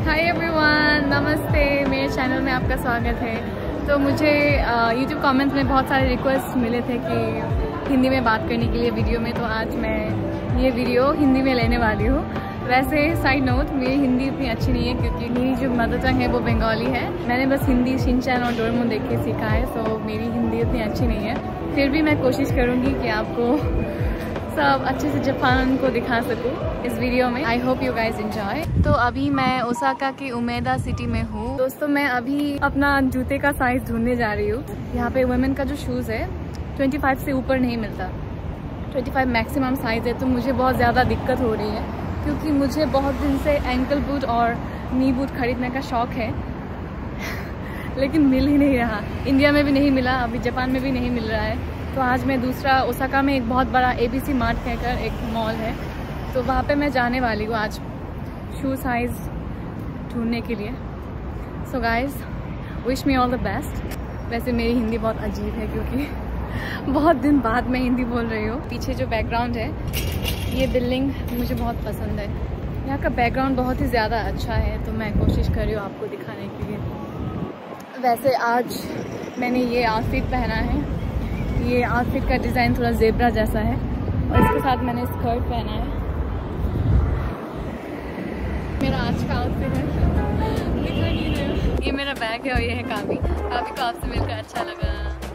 Hi everyone, नमस्ते। मेरे channel में आपका स्वागत है। तो मुझे YouTube कमेंट्स में बहुत सारे रिक्वेस्ट मिले थे कि हिंदी में बात करने के लिए वीडियो में, तो आज मैं ये वीडियो हिंदी में लेने वाली हूँ। वैसे साइड नोट, मेरी हिंदी उतनी अच्छी नहीं है क्योंकि मेरी जो मदर टंग है वो बंगाली है। मैंने बस हिंदी शिनचैन और डोरेमोन देख के सीखा है, तो मेरी हिंदी उतनी अच्छी नहीं है। फिर भी मैं कोशिश करूँगी कि आपको सब अच्छे से जापान को दिखा सकूँ इस वीडियो में। I hope you guys enjoy. तो अभी मैं ओसाका की उमेदा सिटी में हूँ। दोस्तों, मैं अभी अपना जूते का साइज ढूंढने जा रही हूँ। यहाँ पे वुमेन का जो शूज़ है 25 से ऊपर नहीं मिलता, 25 मैक्सिमम साइज़ है। तो मुझे बहुत ज़्यादा दिक्कत हो रही है क्योंकि मुझे बहुत दिन से एंकल बूट और नी बूट खरीदने का शौक़ है लेकिन मिल ही नहीं रहा। इंडिया में भी नहीं मिला, अभी जापान में भी नहीं मिल रहा है। तो आज मैं दूसरा ओसाका में एक बहुत बड़ा ABC मार्ट कहकर एक मॉल है, तो वहाँ पे मैं जाने वाली हूँ आज शू साइज़ ढूंढने के लिए। So guys, wish me all the best. वैसे मेरी हिंदी बहुत अजीब है क्योंकि बहुत दिन बाद मैं हिंदी बोल रही हूँ। पीछे जो बैकग्राउंड है, ये बिल्डिंग मुझे बहुत पसंद है। यहाँ का बैकग्राउंड बहुत ही ज़्यादा अच्छा है, तो मैं कोशिश कर रही हूँ आपको दिखाने के लिए। वैसे आज मैंने ये आउटफिट पहना है। ये आउटफिट का डिज़ाइन थोड़ा ज़ेब्रा जैसा है और इसके साथ मैंने स्कर्ट पहना है। मेरा आज का आउटफिट है, दिखा नहीं रहा। ये मेरा बैग है और ये है काफ़ी को आपसे मिलकर अच्छा लगा।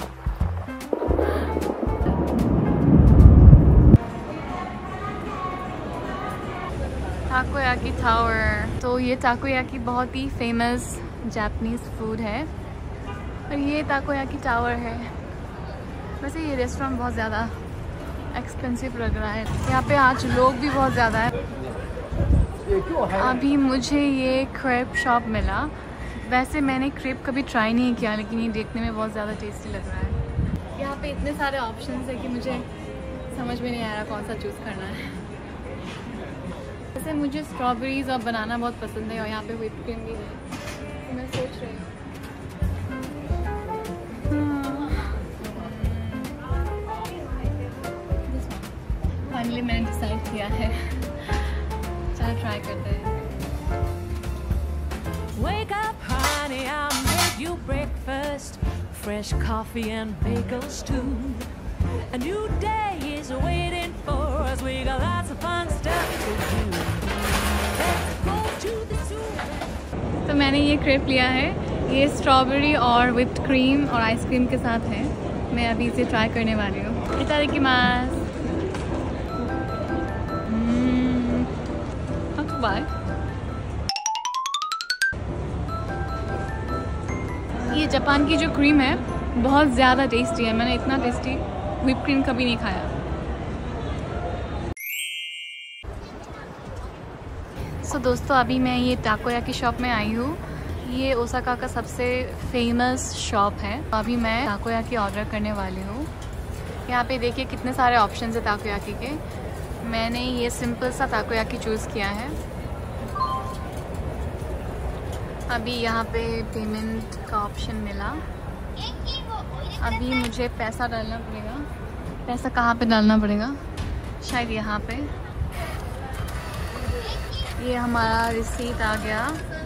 Takoyaki tower. तो ये ताकोयाकी बहुत ही फेमस जापानीज़ फूड है और ये ताकोयाकी टावर है। वैसे ये रेस्टोरेंट बहुत ज़्यादा एक्सपेंसिव लग रहा है। यहाँ पे आज लोग भी बहुत ज़्यादा है। अभी मुझे ये क्रेप शॉप मिला। वैसे मैंने क्रेप कभी ट्राई नहीं किया, लेकिन ये देखने में बहुत ज़्यादा टेस्टी लग रहा है। यहाँ पे इतने सारे ऑप्शंस है कि मुझे समझ में नहीं आ रहा कौन सा चूज़ करना है। वैसे मुझे स्ट्रॉबेरीज़ और बनाना बहुत पसंद है और यहाँ पे व्हिप क्रीम भी है, तो मैं सोच रही हूँ। फाइनली मैंने डिसाइड किया है, चलो ट्राई करते हैं। Wake up, honey, I'll make you breakfast, fresh coffee and bagels too. A new day is waiting for us. We got lots of fun stuff to do. Let's go to the zoo. तो मैंने ये crepe लिया है। ये strawberry और whipped cream और ice cream के साथ है। मैं अभी इसे ट्राई करने वाली हूँ। इतादाकिमास। ये जापान की जो क्रीम है बहुत ज़्यादा टेस्टी है। मैंने इतना टेस्टी व्हिप क्रीम कभी नहीं खाया। सो दोस्तों, अभी मैं ये ताकोयाकी शॉप में आई हूँ। ये ओसाका का सबसे फेमस शॉप है। अभी मैं ताकोयाकी ऑर्डर करने वाली हूँ। यहाँ पे देखिए कितने सारे ऑप्शन है ताकोयाकी के। मैंने ये सिंपल सा ताकोयाकी चूज़ किया है। अभी यहाँ पे पेमेंट का ऑप्शन मिला। अभी मुझे पैसा डालना पड़ेगा। पैसा कहाँ पे डालना पड़ेगा? शायद यहाँ पे। ये हमारा रिसीट आ गया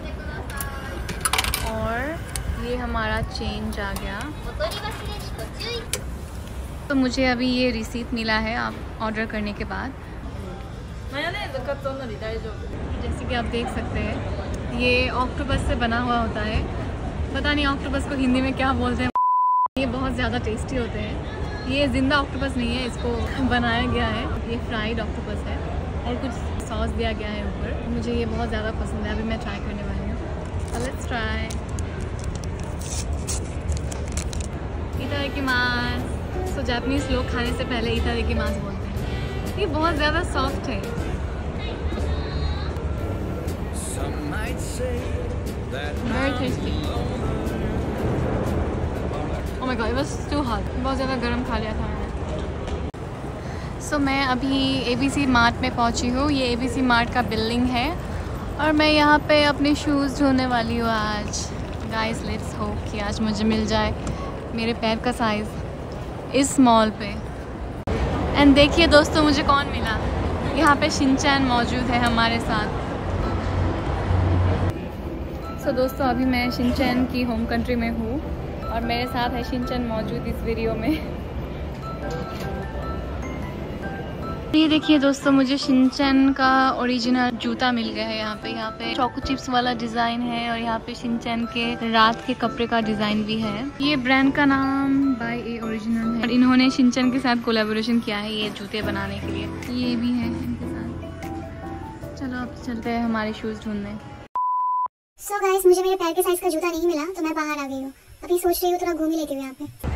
और ये हमारा चेंज आ गया। तो मुझे अभी ये रिसीट मिला है आप ऑर्डर करने के बाद। जैसे कि आप देख सकते हैं, ये ऑक्टोपस से बना हुआ होता है। पता नहीं ऑक्टोपस को हिंदी में क्या बोलते हैं। ये बहुत ज़्यादा टेस्टी होते हैं। ये जिंदा ऑक्टोपस नहीं है, इसको बनाया गया है। ये फ्राइड ऑक्टोपस है और कुछ सॉस दिया गया है ऊपर। मुझे ये बहुत ज़्यादा पसंद है। अभी मैं ट्राई करने वाली हूँ। Let's try. इतादाकिमास। सो जापानीज़ लोग खाने से पहले इतादाकिमास बोलते हैं। ये बहुत ज़्यादा सॉफ्ट है। Very tasty. Oh my god, it was too hot. बहुत ज़्यादा गर्म खा लिया था मैंने। So मैं अभी ABC मार्ट में पहुंची हूँ। ये ABC मार्ट का बिल्डिंग है और मैं यहाँ पे अपने शूज़ ढूंढने वाली हूँ आज। गाइस, लेट्स होप कि आज मुझे मिल जाए मेरे पैर का साइज़ इस मॉल पे। एंड देखिए दोस्तों, मुझे कौन मिला। यहाँ पे शिनचैन मौजूद है हमारे साथ। सो दोस्तों अभी मैं शिनचैन की होम कंट्री में हूँ और मेरे साथ है शिनचैन मौजूद इस वीडियो में। ये देखिए दोस्तों, मुझे शिनचैन का ओरिजिनल जूता मिल गया है। यहाँ पे चोको चिप्स वाला डिज़ाइन है और यहाँ पे शिनचैन के रात के कपड़े का डिज़ाइन भी है। ये ब्रांड का नाम बाय ए ओरिजिनल है और इन्होंने शिनचैन के साथ कोलैबोरेशन किया है ये जूते बनाने के लिए। ये भी है इनके साथ। चलो अब चलते हैं हमारे शूज़ ढूंढने। सो गाइस, मुझे मेरे पैर के साइज का जूता नहीं मिला तो मैं बाहर आ गई हूँ। अभी सोच रही हूँ थोड़ा घूम ही लेती हूँ यहाँ पे।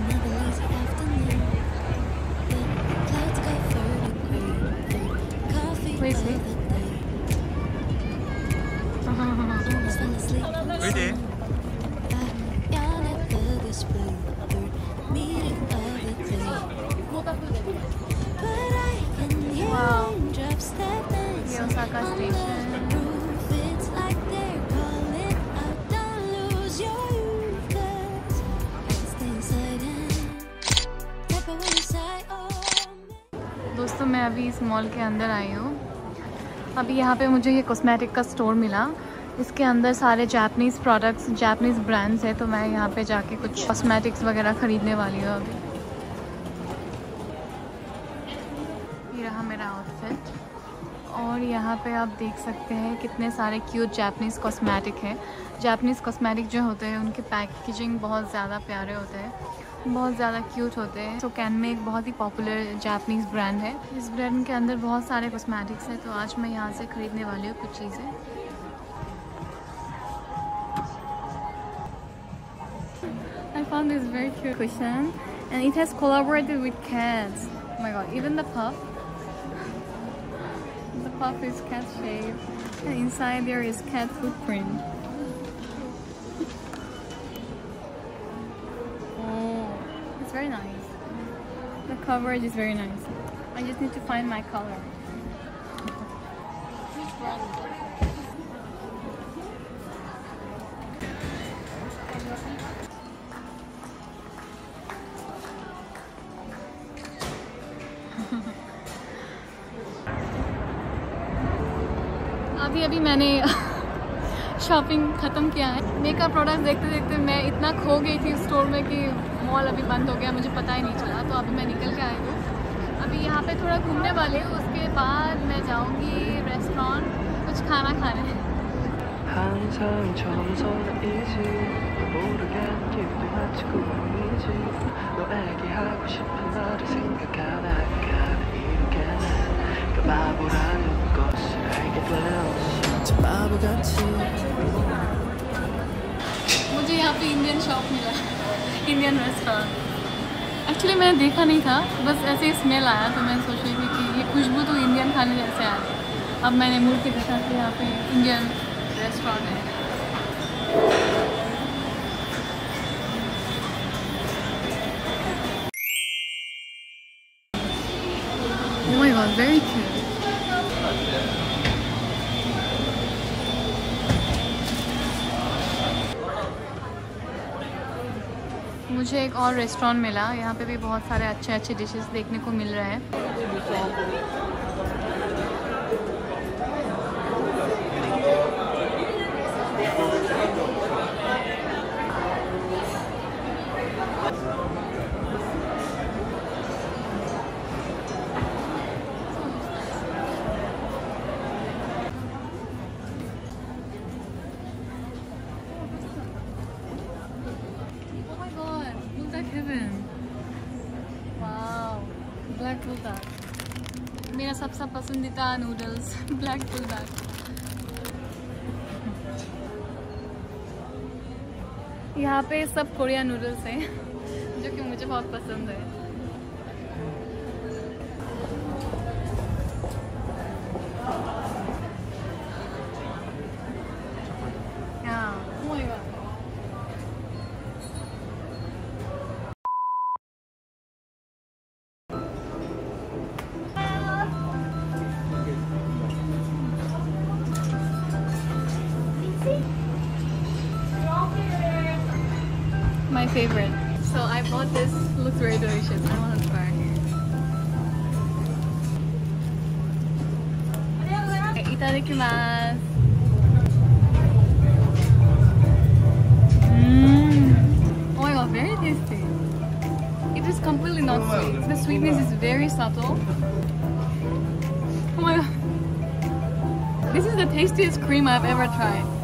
ये ओसाका स्टेशन। दोस्तों मैं अभी इस मॉल के अंदर आई हूँ। अभी यहाँ पे मुझे ये कॉस्मेटिक का स्टोर मिला। इसके अंदर सारे जापानीज़ प्रोडक्ट्स, जापानीज़ ब्रांड्स है, तो मैं यहाँ पे जाके कुछ कॉस्मेटिक्स वगैरह ख़रीदने वाली हूँ अभी। ये रहा मेरा आउटफिट और यहाँ पे आप देख सकते हैं कितने सारे क्यूट जापानीज़ कॉस्मेटिक है। जापानीज़ कॉस्मेटिक जो होते हैं उनके पैकेजिंग बहुत ज़्यादा प्यारे होते हैं, बहुत ज़्यादा क्यूट होते हैं। सो कैनमे एक बहुत ही पॉपुलर जापानीज़ ब्रांड है। इस ब्रांड के अंदर बहुत सारे कॉस्मेटिक्स हैं, तो आज मैं यहाँ से ख़रीदने वाली हूँ कुछ चीज़ें। I found this very cute cushion and it has collaborated with cats. Oh my god, even the puff. The puff is cat shaped and inside there is cat footprint. It's very nice. The coverage is very nice. I just need to find my color. अभी मैंने shopping ख़त्म किया है। Makeup product देखते देखते मैं इतना खो गई थी स्टोर में कि मॉल अभी बंद हो गया, मुझे पता ही नहीं चला। तो अभी मैं निकल के आई हूँ। अभी यहाँ पे थोड़ा घूमने वाले हूँ, उसके बाद मैं जाऊँगी रेस्टोरेंट कुछ खाना खाने। मुझे यहाँ पे इंडियन शॉप मिला, इंडियन रेस्टोरेंट। एक्चुअली मैंने देखा नहीं था, बस ऐसे ही स्मेल आया तो मैं सोच रही थी कि ये खुशबू तो इंडियन खाने जैसे आ रही। अब मैंने मुड़ के देखा कि यहाँ पे इंडियन रेस्टोरेंट है। Oh my god, very cute. मुझे एक और रेस्टोरेंट मिला, यहाँ पे भी बहुत सारे अच्छे अच्छे डिशेस देखने को मिल रहे हैं। ब्लैक बुलडॉग, मेरा सबसे पसंदीदा नूडल्स ब्लैक बुलडॉग। यहाँ पे सब कोरियन नूडल्स हैं जो कि मुझे बहुत पसंद है। My favorite. So I bought this. Looks very delicious. I want to try. Itadakimasu. it is completely not sweet. The sweetness is very subtle. Oh my god. This is the tastiest cream I've ever tried.